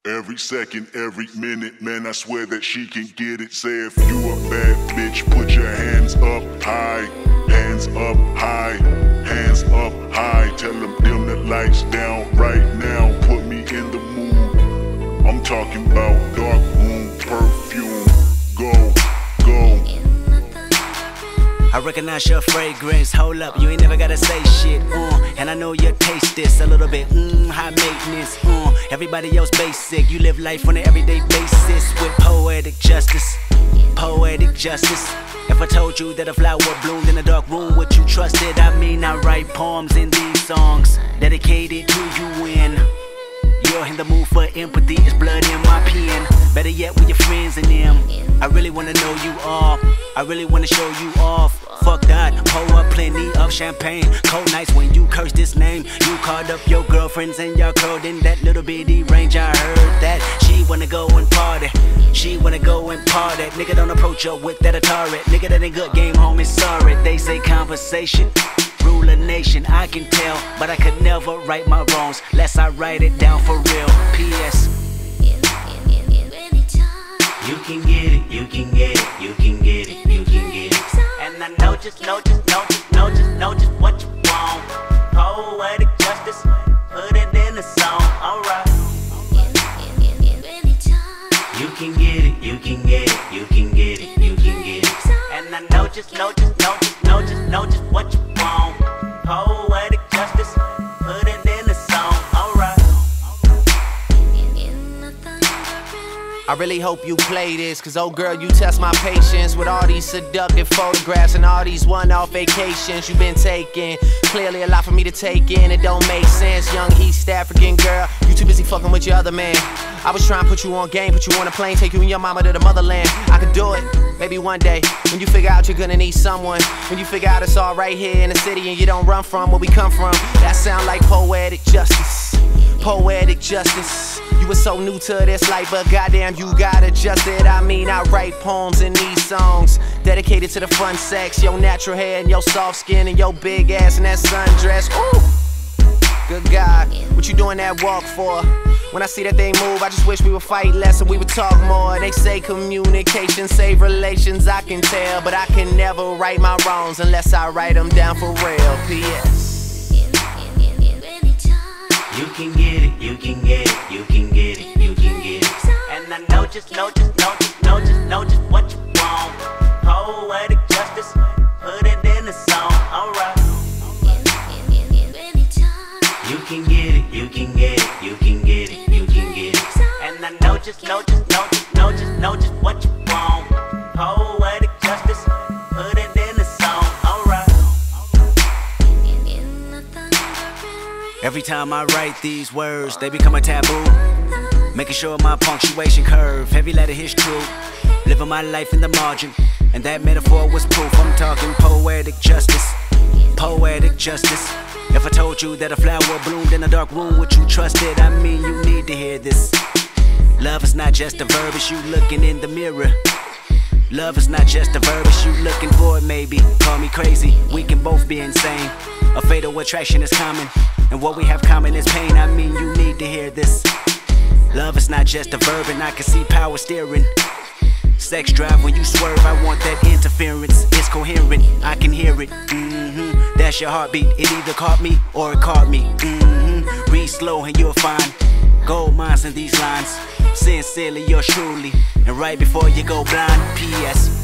Every second, every minute, man, I swear that she can get it. Say if you a bad bitch, put your hands up high. Hands up high, hands up high. Tell them dim the lights down right now. Put me in the mood. I'm talking about dark room perfume. Go, go. I recognize your fragrance, hold up, you ain't never gotta say shit, and I know you taste this a little bit, high maintenance, everybody else basic, you live life on an everyday basis with poetic justice, poetic justice. If I told you that a flower bloomed in a dark room, would you trust it? I mean, I write poems in these songs, dedicated to you when you're in the mood for empathy, it's blood in my pen. Better yet with your friends and them. I really wanna know you all, I really wanna show you off. Fuck that, pour up plenty of champagne. Cold nights when you curse this name. You called up your girlfriends and y'all curled in that little bitty range. I heard that she wanna go and party, she wanna go and party. Nigga don't approach her with that Atari. Nigga that ain't good game, homie, sorry. They say conversation rule a nation, I can tell, but I could never right my wrongs lest I write it down for real. P.S. You can get it, you can get it, you can get it, you can get it. And I know just what you want. Poetic justice, put it in the song, alright. You can get it, you can get it, you can get it, you can get it. And I know just what you want. Poetic justice, put it in the song, alright. I really hope you play this, cause oh girl, you test my patience with all these seductive photographs and all these one-off vacations you've been taking. Clearly a lot for me to take in, it don't make sense. Young East African girl, you too busy fucking with your other man. I was trying to put you on game, put you on a plane, take you and your mama to the motherland. I could do it, maybe one day, when you figure out you're gonna need someone. When you figure out it's all right here in the city and you don't run from where we come from. That sound like poetic justice, poetic justice. You were so new to this life, but goddamn you got adjusted. I mean, I write poems in these songs dedicated to the fun sex, your natural hair and your soft skin and your big ass and that sundress. Ooh, good God, what you doing that walk for? When I see that they move, I just wish we would fight less and we would talk more. They say communication save relations, I can tell, but I can never right my wrongs unless I write them down for real. P.S. You can get it, you can get it, you can get it, you can get it. And I know just what you want. Poetic justice, put it in the song, alright. You can get it, you can get it, you can get it, you can get it. And I know just what you want. Poetic justice, put it in the song, alright. Every time I write these words, they become a taboo. Making sure my punctuation curve, heavy letter hits true. Living my life in the margin, and that metaphor was proof. I'm talking poetic justice, poetic justice. If I told you that a flower bloomed in a dark room, would you trust it? I mean, you need to hear this. Love is not just a verb, it's you looking in the mirror. Love is not just a verb, it's you looking for it maybe. Call me crazy, we can both be insane. A fatal attraction is common, and what we have common is pain. I mean, you need to hear this. Love is not just a verb, and I can see power steering. Sex drive when you swerve, I want that interference. It's coherent, I can hear it. That's your heartbeat, it either caught me or it caught me. Read slow and you'll find gold mines in these lines. Sincerely, yours truly, and right before you go blind. P.S.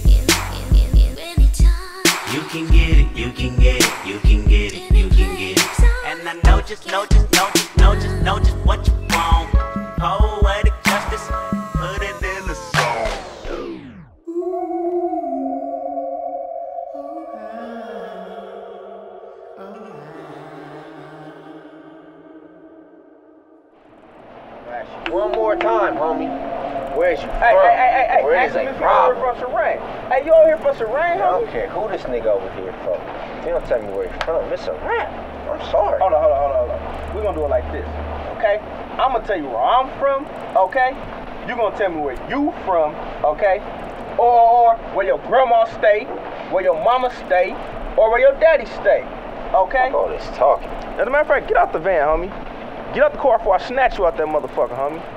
You can get it, you can get it, you can get it, you can get it. And I know just what you want. Poetic justice, put it in the song. One more time, homie. Where's you from? Hey, Where is a problem? From Serene. Hey, you over here from Serene, I homie? don't care who this nigga over here from. If you don't tell me where you're from, it's a rap. I'm sorry. Hold on. We're gonna do it like this, okay? I'm gonna tell you where I'm from, okay? You're gonna tell me where you from, okay? Or where your grandma stay, where your mama stay, or where your daddy stay, okay? All this talking. As a matter of fact, get out the van, homie. Get out the car before I snatch you out that motherfucker, homie.